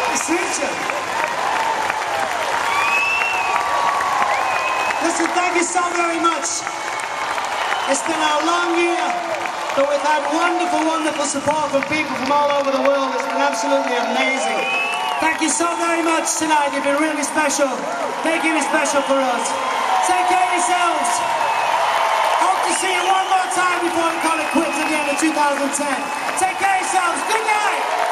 Switcher. Listen, thank you so very much. It's been a long year, but we've had wonderful, wonderful support from people from all over the world. It's been absolutely amazing. Thank you so very much tonight. You've been really special, making it special for us. Take care of yourselves. Hope to see you one more time before we call it quits at the end of 2010. Take care of yourselves. Good night.